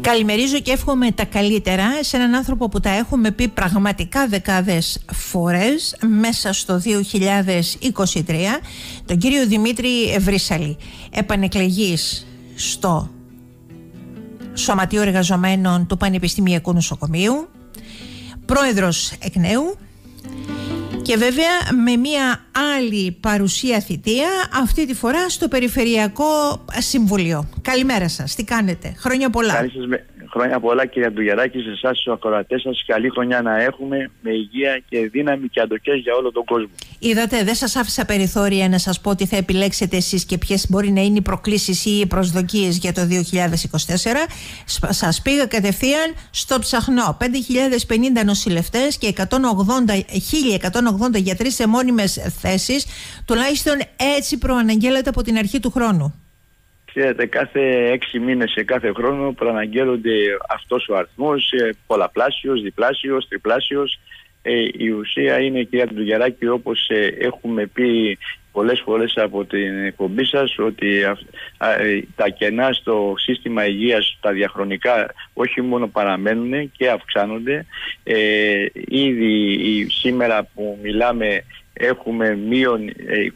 Καλημερίζω και εύχομαι τα καλύτερα σε έναν άνθρωπο που τα έχουμε πει πραγματικά δεκάδες φορές μέσα στο 2023, τον κύριο Δημήτρη Βρύσαλη, επανεκλεγής στο Σωματείο Εργαζομένων του Πανεπιστημιακού Νοσοκομείου, πρόεδρος εκ νέου και βέβαια με μια άλλη παρουσία θητεία, αυτή τη φορά στο Περιφερειακό Συμβουλίο. Καλημέρα σας, τι κάνετε, χρόνια πολλά. Χρόνια πολλά κύριε Ντουγεράκη, σε εσάς στους ακροατές σας, καλή χρονιά να έχουμε με υγεία και δύναμη και αντοχές για όλο τον κόσμο. Είδατε, δεν σας άφησα περιθώρια να σας πω τι θα επιλέξετε εσείς και ποιες μπορεί να είναι οι προκλήσεις ή οι προσδοκίες για το 2024. Σας πήγα κατευθείαν στο ψαχνό. 5.050 νοσηλευτές και 1.180 γιατροί σε μόνιμες θέσεις, τουλάχιστον έτσι προαναγγέλλεται από την αρχή του χρόνου. Ξέρετε, κάθε 6 μήνες σε κάθε χρόνο προαναγγέλλονται αυτός ο αριθμός, πολλαπλάσιος, διπλάσιος, τριπλάσιος. Η ουσία είναι, κυρία Ντουγεράκη, όπως έχουμε πει πολλές φορές από την εκπομπή σας, ότι τα κενά στο σύστημα υγείας, τα διαχρονικά, όχι μόνο παραμένουν και αυξάνονται. Ήδη σήμερα που μιλάμε έχουμε μείον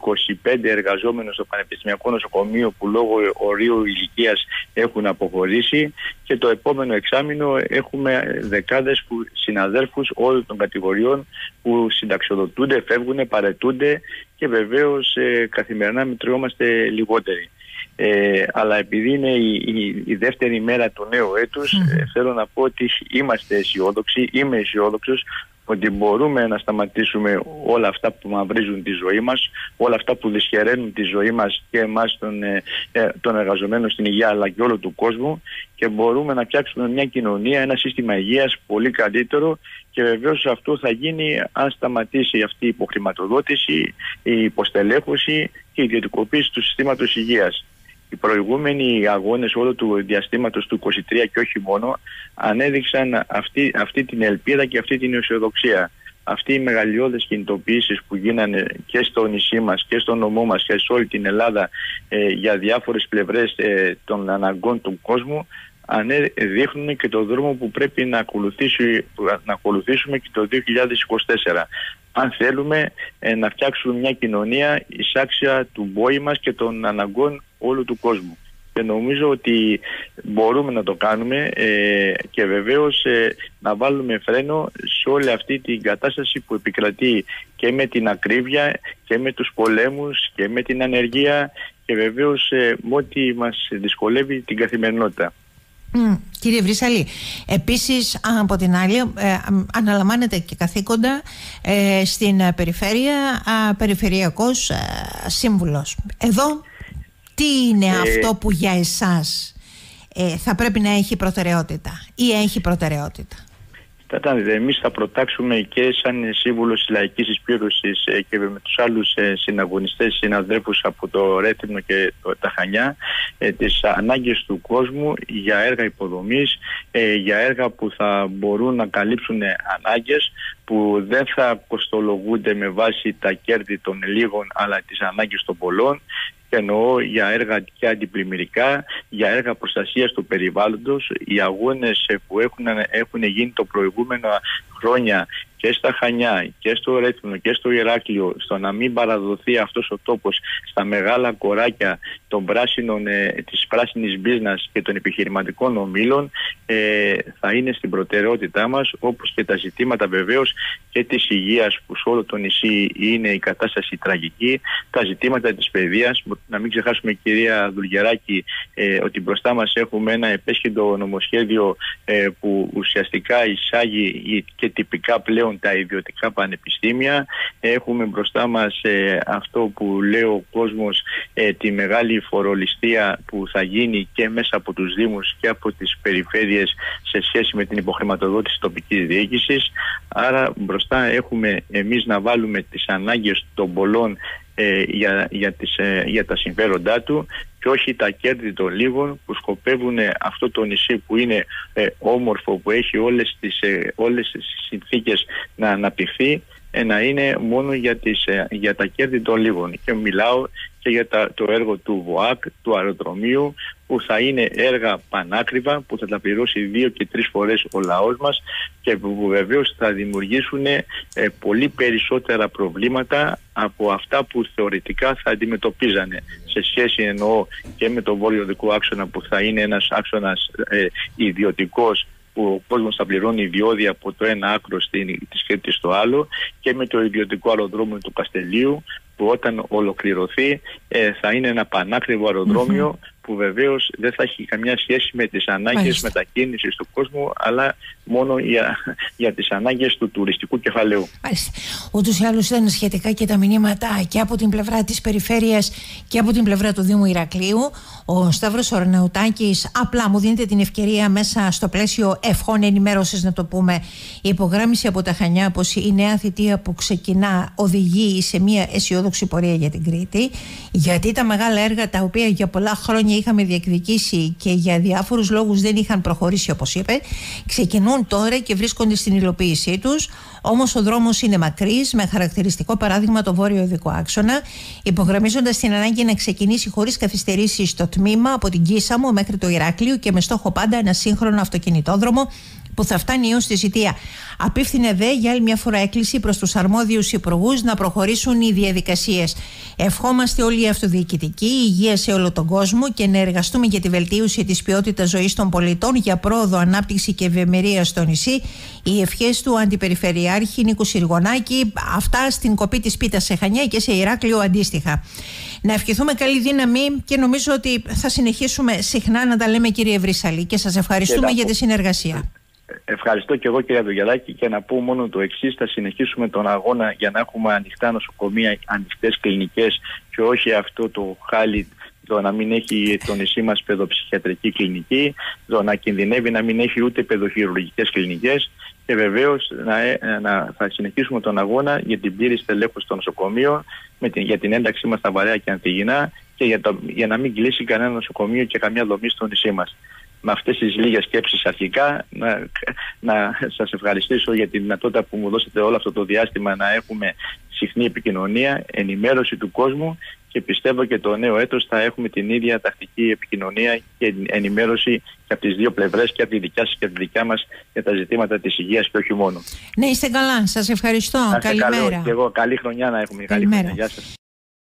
25 εργαζόμενους στο Πανεπιστημιακό Νοσοκομείο που λόγω ορίου ηλικίας έχουν αποχωρήσει, και το επόμενο εξάμηνο έχουμε δεκάδες συναδέλφους όλων των κατηγοριών που συνταξιοδοτούνται, φεύγουν, παραιτούνται και βεβαίως καθημερινά μετριόμαστε λιγότεροι. Αλλά επειδή είναι η δεύτερη μέρα του νέου έτους, θέλω να πω ότι είμαστε αισιόδοξοι, είμαι αισιόδοξος ότι μπορούμε να σταματήσουμε όλα αυτά που μαυρίζουν τη ζωή μας, όλα αυτά που δυσχεραίνουν τη ζωή μας και εμάς των εργαζομένων στην υγεία αλλά και όλο του κόσμου, και μπορούμε να φτιάξουμε μια κοινωνία, ένα σύστημα υγείας πολύ καλύτερο, και βεβαίως αυτό θα γίνει αν σταματήσει αυτή η υποχρηματοδότηση, η υποστελέχωση και η ιδιωτικοποίηση του συστήματος υγείας. Οι προηγούμενοι αγώνες όλο του διαστήματος του 2023 και όχι μόνο ανέδειξαν αυτή την ελπίδα και αυτή την αισιοδοξία. Αυτοί οι μεγαλειώδες κινητοποιήσεις που γίνανε και στο νησί μας και στο νομό μας και σε όλη την Ελλάδα για διάφορες πλευρές των αναγκών του κόσμου δείχνουν και το δρόμο που πρέπει να ακολουθήσουμε και το 2024. Αν θέλουμε να φτιάξουμε μια κοινωνία εισάξια του μπόη μας και των αναγκών όλου του κόσμου. Και νομίζω ότι μπορούμε να το κάνουμε και βεβαίως να βάλουμε φρένο σε όλη αυτή την κατάσταση που επικρατεί και με την ακρίβεια και με τους πολέμους και με την ανεργία και βεβαίως με ό,τι μας δυσκολεύει την καθημερινότητα. Κύριε Βρύσαλη, επίσης από την άλλη αναλαμβάνετε και καθήκοντα στην περιφέρεια, περιφερειακός σύμβουλος. Εδώ τι είναι αυτό που για εσάς θα πρέπει να έχει προτεραιότητα ή έχει προτεραιότητα? Εμείς θα προτάξουμε και σαν σύμβουλος της Λαϊκής Εισπύρωσης και με τους άλλους συναγωνιστές, συναδέλφους από το Ρέθυμνο και τα Χανιά, τις ανάγκες του κόσμου για έργα υποδομής, για έργα που θα μπορούν να καλύψουν ανάγκες που δεν θα κοστολογούνται με βάση τα κέρδη των λίγων αλλά τις ανάγκες των πολλών. Εννοώ για έργα και αντιπλημμυρικά, για έργα προστασίας του περιβάλλοντος. Οι αγώνες που έχουν γίνει το προηγούμενο χρόνια και στα Χανιά και στο Ρέθυμνο και στο Ηράκλειο, στο να μην παραδοθεί αυτός ο τόπος στα μεγάλα κοράκια των πράσινων, της πράσινης μπίζνας και των επιχειρηματικών ομίλων, θα είναι στην προτεραιότητά μας, όπως και τα ζητήματα βεβαίως και της υγείας, που σε όλο το νησί είναι η κατάσταση τραγική, τα ζητήματα της παιδείας. Να μην ξεχάσουμε, κυρία Ντουγεράκη, ότι μπροστά μας έχουμε ένα επέσχυντο νομοσχέδιο που ουσιαστικά εισάγει και τυπικά πλέον τα ιδιωτικά πανεπιστήμια. Έχουμε μπροστά μας αυτό που λέει ο κόσμος, τη μεγάλη φορολιστία που θα γίνει και μέσα από τους Δήμους και από τις περιφέρειες σε σχέση με την υποχρηματοδότηση τοπικής διοίκησης. Άρα μπροστά έχουμε εμείς να βάλουμε τις ανάγκες των πολλών για τα συμφέροντά του και όχι τα κέρδη των λίγων που σκοπεύουν αυτό το νησί που είναι όμορφο, που έχει όλες τις συνθήκες να αναπτυχθεί, να είναι μόνο για τα κέρδη των λίγων. Και μιλάω και για το έργο του ΒΟΑΚ, του αεροδρομίου, που θα είναι έργα πανάκριβα, που θα τα πληρώσει 2 και 3 φορές ο λαός μας και που βεβαίως θα δημιουργήσουν πολύ περισσότερα προβλήματα από αυτά που θεωρητικά θα αντιμετωπίζανε, σε σχέση εννοώ και με τον βόρειο οδικό άξονα, που θα είναι ένας άξονας ιδιωτικός, που ο κόσμος θα πληρώνει διόδια από το ένα άκρο της Κρήτης στο άλλο, και με το ιδιωτικό αεροδρόμιο του Καστελίου, που όταν ολοκληρωθεί θα είναι ένα πανάκριβο αεροδρόμιο, που βεβαίως δεν θα έχει καμιά σχέση με τις ανάγκες μετακίνησης του κόσμου, αλλά μόνο για τις ανάγκες του τουριστικού κεφαλαίου. Ούτως ή άλλως ήταν σχετικά και τα μηνύματα και από την πλευρά της περιφέρειας και από την πλευρά του Δήμου Ηρακλείου. Ο Σταύρος Ορνεουτάκης απλά μου δίνεται την ευκαιρία, μέσα στο πλαίσιο ευχών ενημέρωσης να το πούμε, υπογράμμισε από τα Χανιά πως η νέα θητεία που ξεκινά οδηγεί σε μια αισιόδοξη πορεία για την Κρήτη, γιατί τα μεγάλα έργα τα οποία για πολλά χρόνια είχαμε διεκδικήσει και για διάφορους λόγους δεν είχαν προχωρήσει, όπως είπε, ξεκινούν τώρα και βρίσκονται στην υλοποίησή τους. Όμως ο δρόμος είναι μακρύς, με χαρακτηριστικό παράδειγμα το βόρειο οδικό άξονα, υπογραμμίζοντας την ανάγκη να ξεκινήσει χωρίς καθυστερήσεις το τμήμα από την Κίσαμο μέχρι το Ηράκλειο και με στόχο πάντα ένα σύγχρονο αυτοκινητόδρομο που θα φτάνει έως τη Ζητία. Απίφθινε δε για άλλη μια φορά έκκληση προς τους αρμόδιους υπουργούς να προχωρήσουν οι διαδικασίες. Ευχόμαστε όλοι οι αυτοδιοικητικοί υγεία σε όλο τον κόσμο και να εργαστούμε για τη βελτίωση της ποιότητας ζωής των πολιτών, για πρόοδο, ανάπτυξη και ευημερία στο νησί. Οι ευχές του Αντιπεριφερειάρχη Νίκου Συργωνάκη, αυτά στην κοπή της Πίτας σε Χανιά και σε Ηράκλειο αντίστοιχα. Να ευχηθούμε καλή δύναμη και νομίζω ότι θα συνεχίσουμε συχνά να τα λέμε, κύριε Βρύσσαλη, και σας ευχαριστούμε για τη συνεργασία. Ευχαριστώ και εγώ, κύριε Δογιαδάκη, και να πω μόνο το εξής: θα συνεχίσουμε τον αγώνα για να έχουμε ανοιχτά νοσοκομεία, ανοιχτές κλινικές, και όχι αυτό το χάλι το να μην έχει το νησί μας παιδοψυχιατρική κλινική, το να κινδυνεύει να μην έχει ούτε παιδοχειρουργικές κλινικές. Και βεβαίως θα συνεχίσουμε τον αγώνα για την πλήρη στελέχωση των νοσοκομείων, για την ένταξή μας στα Βαρέα και Ανθυγινά, και για να μην κλείσει κανένα νοσοκομείο και καμιά δομή στο νησί μας. Με αυτές τις λίγες σκέψεις αρχικά, να σας ευχαριστήσω για τη δυνατότητα που μου δώσετε όλο αυτό το διάστημα να έχουμε συχνή επικοινωνία, ενημέρωση του κόσμου, και πιστεύω και το νέο έτος θα έχουμε την ίδια τακτική επικοινωνία και ενημέρωση και από τις δύο πλευρές, και από τη δικιά σας και από τη δικιά μας, για τα ζητήματα της υγείας και όχι μόνο. Ναι, είστε καλά. Σας ευχαριστώ. Καλημέρα. Και εγώ καλή χρονιά να έχουμε. Καλημέρα. Γεια σας.